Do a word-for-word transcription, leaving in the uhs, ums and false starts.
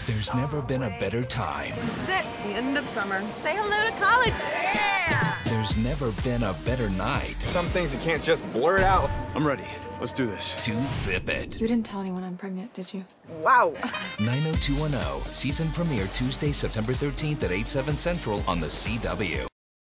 There's never been a better time. Sit, the end of summer. Say hello to college. Yeah! There's never been a better night. Some things you can't just blurt out. I'm ready. Let's do this. To zip it. You didn't tell anyone I'm pregnant, did you? Wow. nine oh two one oh, season premiere Tuesday, September thirteenth at eight, seven Central on the C W.